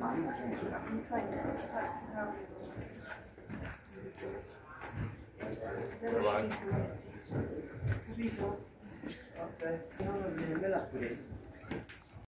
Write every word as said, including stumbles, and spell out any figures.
Mi fai capito? Ok, non va bene, me l'ha preso.